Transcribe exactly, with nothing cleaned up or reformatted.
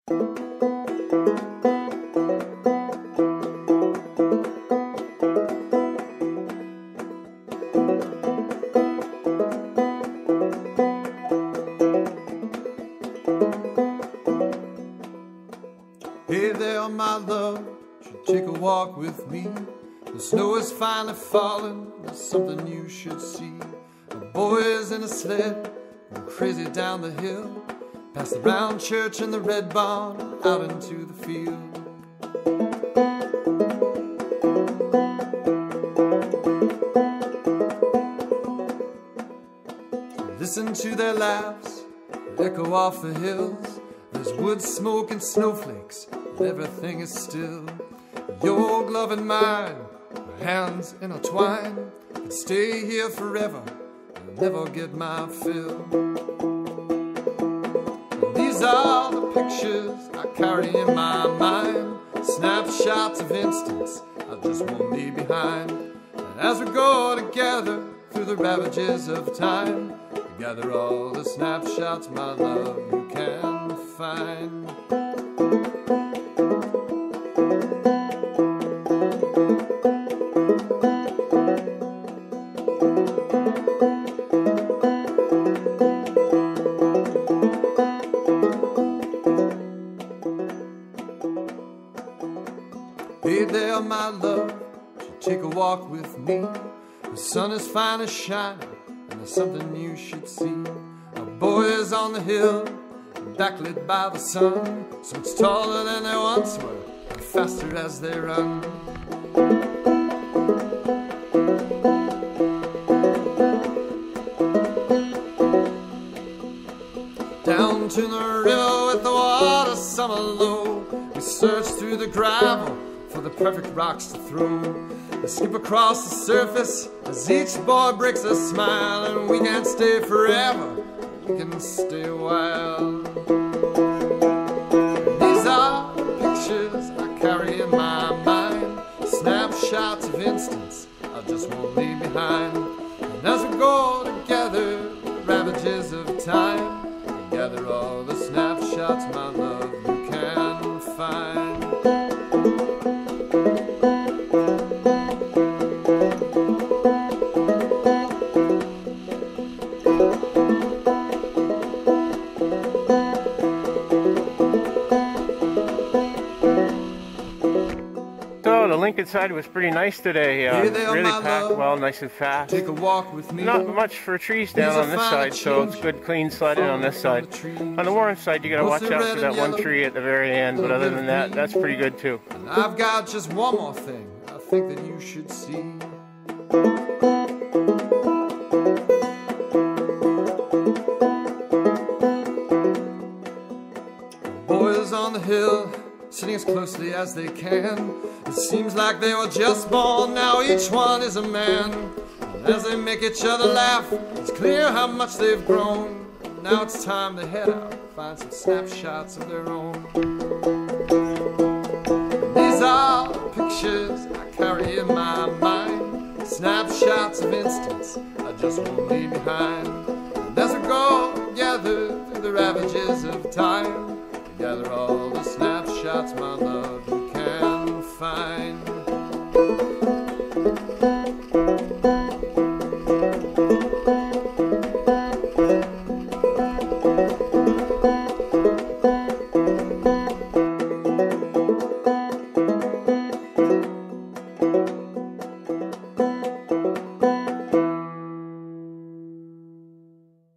Hey there, my love, should take a walk with me. The snow is finally falling, there's something you should see. A boy is in a sled, going crazy down the hill, past the brown church and the red barn, out into the field. Listen to their laughs, echo off the hills. There's wood smoke and snowflakes, and everything is still. Your glove and mine, our hands intertwined, could stay here forever and never get my fill. These are the pictures I carry in my mind, snapshots of instants I just won't leave behind. And as we go together through the ravages of time, we gather all the snapshots, my love, you can find. Hey there, my love, should take a walk with me. The sun is finally shining, and there's something you should see. A boy is on the hill, backlit by the sun, so it's taller than they once were, and faster as they run. Down to the river with the water summer low, we search through the gravel for the perfect rocks to throw. We skip across the surface as each boy breaks a smile, and we can't stay forever, we can stay a while. These are the pictures I carry in my mind, snapshots of instants I just won't leave behind. And as we go together, the ravages of time, we gather all the snapshots, my love, you can find. So the Lincoln side was pretty nice today. Uh, Hey there, really my packed love. well, nice and fast. Take a walk with me. Not much for trees down These are on this fine side, so it's change. good clean sledding on this side. On the Warren side, you gotta watch Mostly out red for that and one yellow, tree at the very end, but other than that, that's pretty good too. And I've got just one more thing I think that you should see. Boys on the hill, sitting as closely as they can. It seems like they were just born, now each one is a man. And as they make each other laugh, it's clear how much they've grown. Now it's time to head out, find some snapshots of their own. These are the pictures I carry in my mind, snapshots of instants I just won't leave behind. And as we go together through the ravages of time, gather all the snapshots, my love.